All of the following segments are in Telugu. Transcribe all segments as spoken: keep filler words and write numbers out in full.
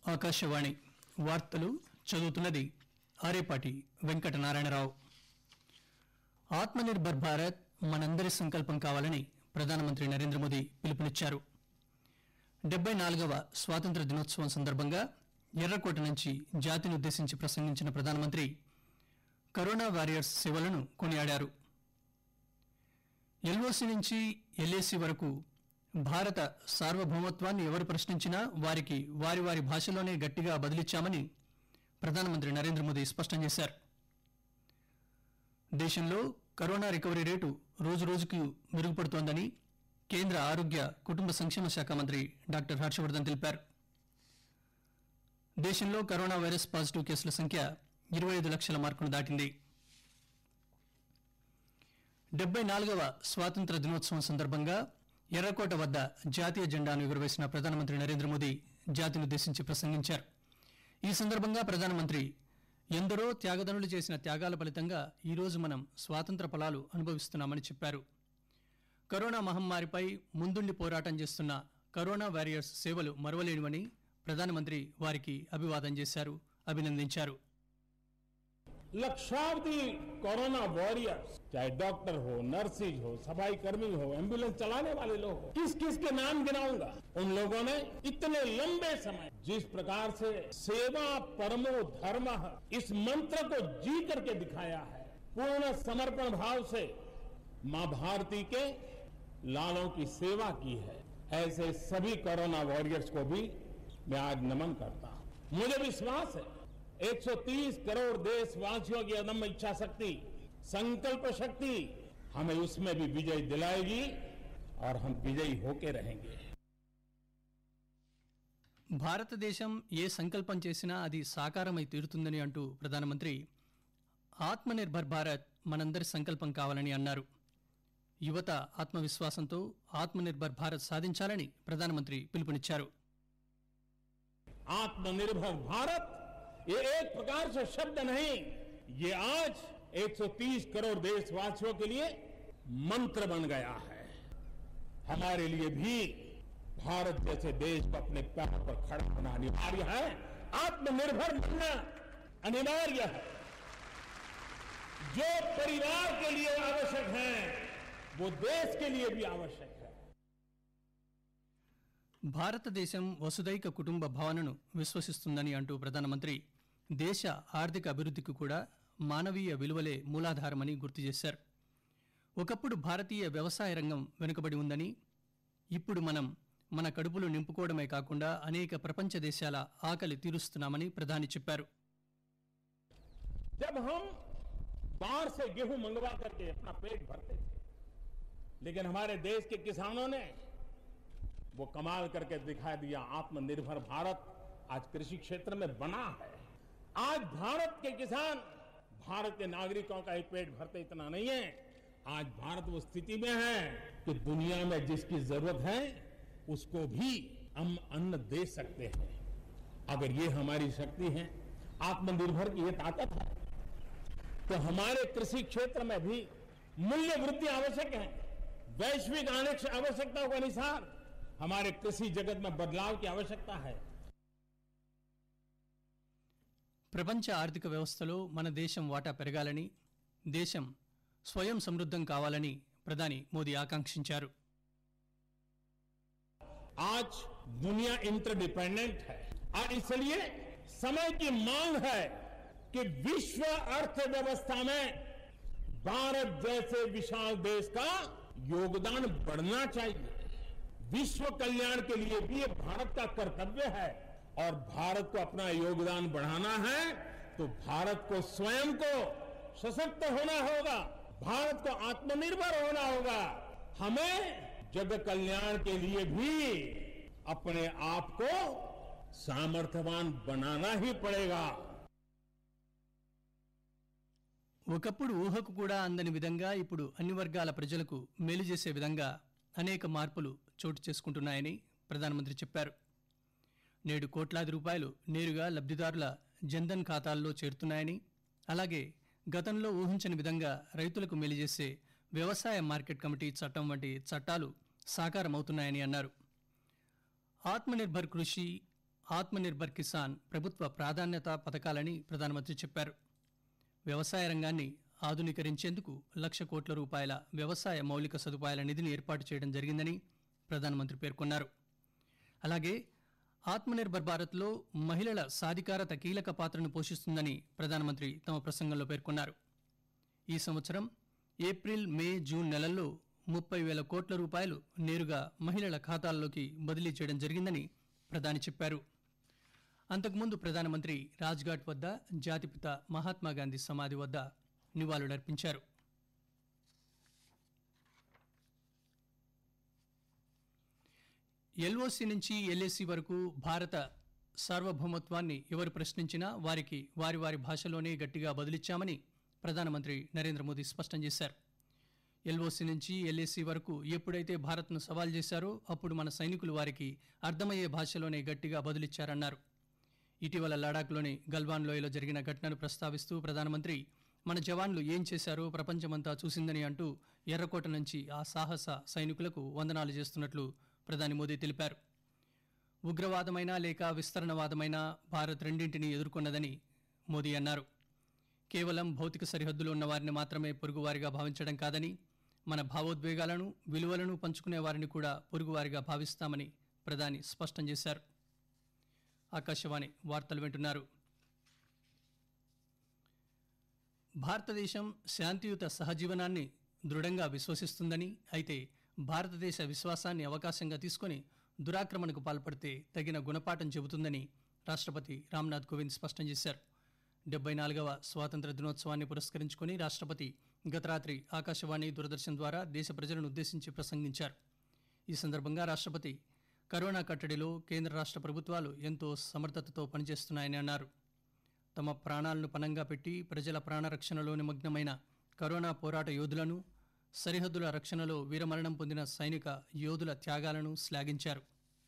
ఆకాశవాణి వార్తలు చదువుతున్నది ఆరేపాటి వెంకటనారాయణరావు. ఆత్మనిర్భర్ భారత్ మనందరి సంకల్పం కావాలని ప్రధానమంత్రి నరేంద్ర మోదీ పిలుపునిచ్చారు. డెబ్బై నాలుగవ స్వాతంత్ర దినోత్సవం సందర్భంగా ఎర్రకోట నుంచి జాతిని ఉద్దేశించి ప్రసంగించిన ప్రధానమంత్రి కరోనా వారియర్స్ సేవలను కొనియాడారు. ఎల్ఓసి నుంచి ఎల్ఏసి వరకు భారత సార్వభౌమత్వాన్ని ఎవరు ప్రశ్నించినా వారికి వారి వారి భాషలోనే గట్టిగా బదిలిచ్చామని ప్రధానమంత్రి నరేంద్ర మోదీ స్పష్టం చేశారు. దేశంలో కరోనా రికవరీ రేటు రోజురోజుకు మెరుగుపడుతోందని కేంద్ర ఆరోగ్య కుటుంబ సంక్షేమ శాఖ మంత్రి డాక్టర్ హర్షవర్ధన్ తెలిపారు. దేశంలో కరోనా వైరస్ పాజిటివ్ కేసుల సంఖ్య ఇరవై ఐదు లక్షల మార్కును దాటింది. డెబ్బై నాలుగవ స్వాతంత్ర దినోత్సవం సందర్భంగా ఎర్రకోట వద్ద జాతీయ జెండాను ఎగురవేసిన ప్రధానమంత్రి నరేంద్ర మోదీ జాతినుద్దేశించి ప్రసంగించారు. ఈ సందర్భంగా ప్రధానమంత్రి ఎందరో త్యాగదనులు చేసిన త్యాగాల ఫలితంగా ఈరోజు మనం స్వాతంత్ర ఫలాలు అనుభవిస్తున్నామని చెప్పారు. కరోనా మహమ్మారిపై ముందుండి పోరాటం చేస్తున్న కరోనా వారియర్స్ సేవలు మరువలేనివని ప్రధానమంత్రి వారికి అభివాదం చేశారు, అభినందించారు. लक्षावधि कोरोना वॉरियर्स, चाहे डॉक्टर हो, नर्सिज हो, सफाई कर्मी हो, एम्बुलेंस चलाने वाले लोग हो, किस किस के नाम गिनाऊंगा. उन लोगों ने इतने लंबे समय जिस प्रकार से सेवा परमो धर्म इस मंत्र को जी करके दिखाया है, पूर्ण समर्पण भाव से मां भारती के लालों की सेवा की है, ऐसे सभी कोरोना वॉरियर्स को भी मैं आज नमन करता हूं. मुझे विश्वास है एक सौ तीस करोड़ देशवासियों की अदम्य इच्छा शक्ति, संकल्प शक्ति हमें उसमें भी विजय दिलाएगी और हम विजयी होके रहेंगे. భారతదేశం ఏ సంకల్పం చేసినా అది సాకారమై తీరుతుందని అంటూ ప్రధానమంత్రి ఆత్మనిర్భర్ భారత్ మనందరి సంకల్పం కావాలని అన్నారు. యువత ఆత్మవిశ్వాసంతో ఆత్మనిర్భర్ భారత్ సాధించాలని ప్రధానమంత్రి పిలుపునిచ్చారు. आत्मनिर्भर भारत ये एक प्रकार से शब्द नहीं, ये आज एक सौ तीस करोड़ देशवासियों के लिए मंत्र बन गया है. हमारे लिए भी भारत जैसे देश को अपने पैरों पर खड़ा होना अनिवार्य है. आत्मनिर्भर बनना अनिवार्य है. जो परिवार के लिए आवश्यक है वो देश के लिए भी आवश्यक है. భారతదేశం వసుదైక కుటుంబ భావనను విశ్వసిస్తుందని అంటూ ప్రధానమంత్రి దేశ ఆర్థిక అభివృద్ధికి కూడా మానవీయ విలువలే మూలాధారమని గుర్తు చేశారు. ఒకప్పుడు భారతీయ వ్యవసాయ రంగం వెనుకబడి ఉందని, ఇప్పుడు మనం మన కడుపులు నింపుకోవడమే కాకుండా అనేక ప్రపంచ దేశాల ఆకలి తీరుస్తున్నామని ప్రధాని చెప్పారు. जब हम बाहर से गेहूं मंगवा करके अपना पेट भरते थे, लेकिन हमारे देश के किसानों ने वो कमाल करके दिखा दिया. आत्मनिर्भर भारत आज कृषि क्षेत्र में बना है. आज भारत के किसान भारत के नागरिकों का एक पेट भरते इतना नहीं है. आज भारत वो स्थिति में है कि दुनिया में जिसकी जरूरत है उसको भी हम अन्न दे सकते हैं. अगर ये हमारी शक्ति है, आत्मनिर्भर की ये ताकत है, तो हमारे कृषि क्षेत्र में भी मूल्य वृद्धि आवश्यक है. वैश्विक आवश्यकताओं के अनुसार हमारे कृषि जगत में बदलाव की आवश्यकता है. ప్రపంచ ఆర్థిక వ్యవస్థలో మన దేశం వాటా పెరగాలని, దేశం స్వయం సమృద్ధం కావాలని ప్రధాని మోదీ ఆకాంక్షించారు. आज दुनिया इंटरडिपेंडेंट है और इसलिए समय की मांग है कि विश्व अर्थव्यवस्था में भारत जैसे विशाल देश का योगदान बढ़ना चाहिए. विश्व कल्याण के लिए भी ये भारत का कर्तव्य है और भारत को अपना योगदान बढ़ाना है तो भारत को स्वयं को सशक्त होना होगा, भारत को आत्मनिर्भर होना होगा. हमें जग कल्याण के लिए भी अपने आप को सामर्थ्यवान बनाना ही पड़ेगा. ఒకప్పుడు ఊహకు కూడా అందని విధంగా ఇప్పుడు అన్ని వర్గాల ప్రజలకు మేలు చేసే విధంగా అనేక మార్పులు చోటు చేసుకుంటున్నాయని ప్రధానమంత్రి చెప్పారు. నేడు కోట్లాది రూపాయలు నేరుగా లబ్ధిదారుల జన్ధన్ ఖాతాల్లో చేరుతున్నాయని, అలాగే గతంలో ఊహించని విధంగా రైతులకు మేలు చేసే వ్యవసాయ మార్కెట్ కమిటీ చట్టం వంటి చట్టాలు సాకారమవుతున్నాయని అన్నారు. ఆత్మనిర్భర్ కృషి, ఆత్మనిర్భర్ కిసాన్ ప్రభుత్వ ప్రాధాన్యత పథకాలని ప్రధానమంత్రి చెప్పారు. వ్యవసాయ రంగాన్ని ఆధునీకరించేందుకు లక్ష కోట్ల రూపాయల వ్యవసాయ మౌలిక సదుపాయాల నిధిని ఏర్పాటు చేయడం జరిగిందని ప్రధానమంత్రి పేర్కొన్నారు. అలాగే ఆత్మనిర్భర్ భారత్లో మహిళల సాధికారత కీలక పాత్రను పోషిస్తుందని ప్రధానమంత్రి తమ ప్రసంగంలో పేర్కొన్నారు. ఈ సంవత్సరం ఏప్రిల్, మే, జూన్ నెలల్లో ముప్పై వేల కోట్ల రూపాయలు నేరుగా మహిళల ఖాతాల్లోకి బదిలీ చేయడం జరిగిందని ప్రధాని చెప్పారు. అంతకుముందు ప్రధానమంత్రి రాజ్ఘాట్ వద్ద జాతిపిత మహాత్మాగాంధీ సమాధి వద్ద నివాళులర్పించారు. ఎల్ఓసి నుంచి ఎల్ఏసి వరకు భారత సార్వభౌమత్వాన్ని ఎవరు ప్రశ్నించినా వారికి వారి వారి భాషలోనే గట్టిగా బదులిచ్చామని ప్రధానమంత్రి నరేంద్ర మోదీ స్పష్టం చేశారు. ఎల్ఓసి నుంచి ఎల్ఏసి వరకు ఎప్పుడైతే భారత్ను సవాల్ చేశారో అప్పుడు మన సైనికులు వారికి అర్థమయ్యే భాషలోనే గట్టిగా బదులిచ్చారన్నారు. ఇటీవల లడాఖ్లోని గల్వాన్ లోయలో జరిగిన ఘటనను ప్రస్తావిస్తూ ప్రధానమంత్రి మన జవాన్లు ఏం చేశారో ప్రపంచమంతా చూసిందని అంటూ ఎర్రకోట నుంచి ఆ సాహస సైనికులకు వందనాలు చేస్తున్నట్లు ప్రధాని మోదీ తెలిపారు. ఉగ్రవాదమైనా లేక విస్తరణవాదమైనా భారత్ రెండింటినీ ఎదుర్కొన్నదని మోదీ అన్నారు. కేవలం భౌతిక సరిహద్దులు ఉన్న వారిని మాత్రమే పొరుగువారిగా భావించడం కాదని, మన భావోద్వేగాలను, విలువలను పంచుకునే వారిని కూడా పొరుగువారిగా భావిస్తామని ప్రధాని స్పష్టం చేశారు. ఆకాశవాణి వార్తలు వింటున్నారు. భారతదేశం శాంతియుత సహజీవనాన్ని దృఢంగా విశ్వసిస్తుందని, అయితే భారతదేశ విశ్వాసాన్ని అవకాశంగా తీసుకుని దురాక్రమణకు పాల్పడితే తగిన గుణపాఠం చెబుతుందని రాష్ట్రపతి రామ్నాథ్ కోవింద్ స్పష్టం చేశారు. డెబ్బై నాలుగవ స్వాతంత్ర దినోత్సవాన్ని పురస్కరించుకుని రాష్ట్రపతి గత రాత్రి ఆకాశవాణి, దూరదర్శన్ ద్వారా దేశ ప్రజలను ఉద్దేశించి ప్రసంగించారు. ఈ సందర్భంగా రాష్ట్రపతి కరోనా కట్టడిలో కేంద్ర రాష్ట్ర ప్రభుత్వాలు ఎంతో సమర్థతతో పనిచేస్తున్నాయని అన్నారు. తమ ప్రాణాలను పణంగా పెట్టి ప్రజల ప్రాణరక్షణలో నిమగ్నమైన కరోనా పోరాట యోధులను, సరిహద్దుల రక్షణలో వీరమరణం పొందిన సైనిక యోధుల త్యాగాలను శ్లాఘించారు.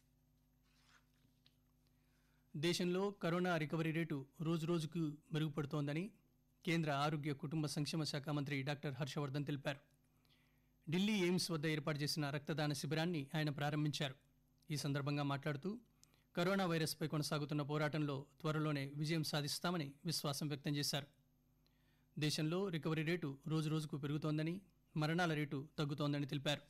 దేశంలో కరోనా రికవరీ రేటు రోజురోజుకు మెరుగుపడుతోందని కేంద్ర ఆరోగ్య కుటుంబ సంక్షేమ శాఖ మంత్రి డాక్టర్ హర్షవర్ధన్ తెలిపారు. ఢిల్లీ ఎయిమ్స్ వద్ద ఏర్పాటు చేసిన రక్తదాన శిబిరాన్ని ఆయన ప్రారంభించారు. ఈ సందర్భంగా మాట్లాడుతూ కరోనా వైరస్పై కొనసాగుతున్న పోరాటంలో త్వరలోనే విజయం సాధిస్తామని విశ్వాసం వ్యక్తం చేశారు. దేశంలో రికవరీ రేటు రోజురోజుకు పెరుగుతోందని, మరణాల రేటు తగ్గుతోందని తెలిపారు.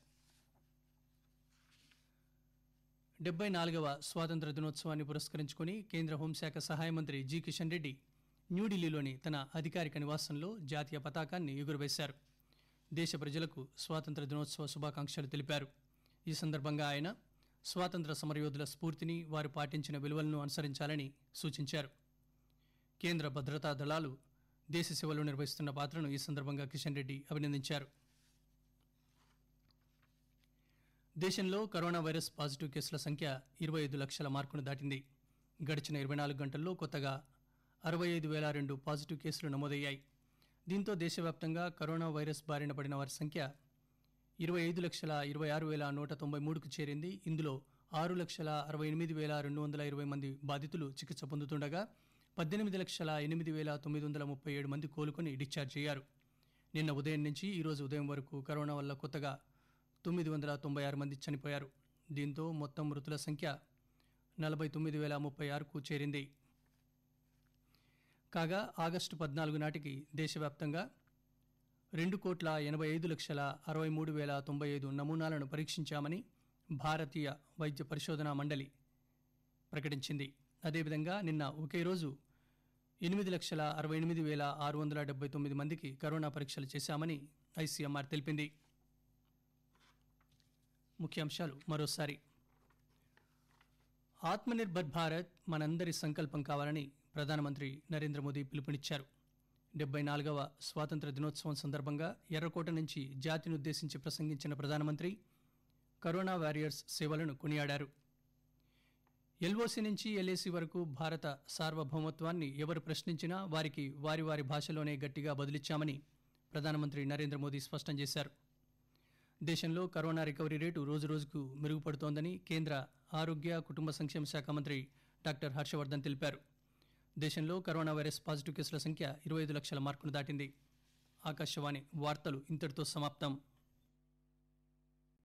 డెబ్బై నాలుగవ స్వాతంత్ర దినోత్సవాన్ని పురస్కరించుకుని కేంద్ర హోంశాఖ సహాయ మంత్రి జి కిషన్ రెడ్డి న్యూఢిల్లీలోని తన అధికారిక నివాసంలో జాతీయ పతాకాన్ని ఎగురవేశారు. దేశ ప్రజలకు స్వాతంత్ర దినోత్సవ శుభాకాంక్షలు తెలిపారు. ఈ సందర్భంగా ఆయన స్వాతంత్ర సమరయోధుల స్ఫూర్తిని, వారు పాటించిన విలువలను అనుసరించాలని సూచించారు. కేంద్ర భద్రతా దళాలు దేశ సేవలో నిర్వహిస్తున్న పాత్రను ఈ సందర్భంగా కిషన్ రెడ్డి అభినందించారు. దేశంలో కరోనా వైరస్ పాజిటివ్ కేసుల సంఖ్య ఇరవై ఐదు లక్షల మార్కును దాటింది. గడిచిన ఇరవై నాలుగు గంటల్లో కొత్తగా అరవై ఐదు వేల రెండు పాజిటివ్ కేసులు నమోదయ్యాయి. దీంతో దేశవ్యాప్తంగా కరోనా వైరస్ బారిన పడిన వారి సంఖ్య ఇరవై ఐదు లక్షల ఇరవై ఆరు వేల నూట తొంభై మూడుకు చేరింది. ఇందులో ఆరు లక్షల అరవై ఎనిమిది వేల రెండు వందల ఇరవై మంది బాధితులు చికిత్స పొందుతుండగా పద్దెనిమిది లక్షల ఎనిమిది వేల తొమ్మిది వందల ముప్పై ఏడు మంది కోలుకొని డిశ్చార్జ్ అయ్యారు. నిన్న ఉదయం నుంచి ఈరోజు ఉదయం వరకు కరోనా వల్ల కొత్తగా తొమ్మిది వందల తొంభై ఆరు మంది చనిపోయారు. దీంతో మొత్తం మృతుల సంఖ్య నలభై తొమ్మిది వేల ముప్పై ఆరుకు చేరింది. కాగా ఆగస్టు పద్నాలుగు నాటికి దేశవ్యాప్తంగా రెండు కోట్ల ఎనభై ఐదు లక్షల అరవై మూడు వేల తొంభై ఐదు నమూనాలను పరీక్షించామని భారతీయ వైద్య పరిశోధనా మండలి ప్రకటించింది. అదేవిధంగా నిన్న ఒకే రోజు ఎనిమిది లక్షల అరవై ఎనిమిది వేల ఆరు వందల డెబ్బై తొమ్మిది మందికి కరోనా పరీక్షలు చేశామని ఐసీఎంఆర్ తెలిపింది. ముఖ్యాంశాలు మరోసారి. ఆత్మనిర్భర్ భారత్ మనందరి సంకల్పం కావాలని ప్రధానమంత్రి నరేంద్ర మోదీ పిలుపునిచ్చారు. డెబ్బై నాలుగవ స్వాతంత్ర దినోత్సవం సందర్భంగా ఎర్రకోట నుంచి జాతిని ఉద్దేశించి ప్రసంగించిన ప్రధానమంత్రి కరోనా వారియర్స్ సేవలను కొనియాడారు. ఎల్ఓసి నుంచి ఎల్ఏసి వరకు భారత సార్వభౌమత్వాన్ని ఎవరు ప్రశ్నించినా వారికి వారి వారి భాషలోనే గట్టిగా బదులిచ్చామని ప్రధానమంత్రి నరేంద్ర మోదీ స్పష్టం చేశారు. దేశంలో కరోనా రికవరీ రేటు రోజురోజుకు మెరుగుపడుతోందని కేంద్ర ఆరోగ్య కుటుంబ సంక్షేమ శాఖ మంత్రి డాక్టర్ హర్షవర్ధన్ తెలిపారు. దేశంలో కరోనా వైరస్ పాజిటివ్ కేసుల సంఖ్య ఇరవై ఐదు లక్షల మార్కును దాటింది. ఆకాశవాణి వార్తలు ఇంతటితో సమాప్తం.